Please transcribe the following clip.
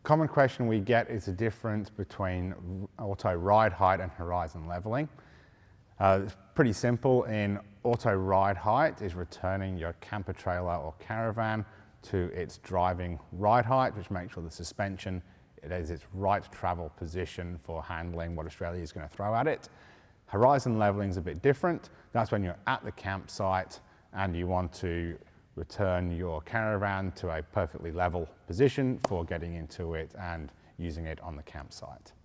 common question we get is the difference between auto ride height and horizon leveling. It's pretty simple. In auto ride height is returning your camper trailer or caravan to its driving ride height, which makes sure the suspension it is its right travel position for handling what Australia is going to throw at it. Horizon leveling is a bit different. That's when you're at the campsite and you want to return your caravan to a perfectly level position for getting into it and using it on the campsite.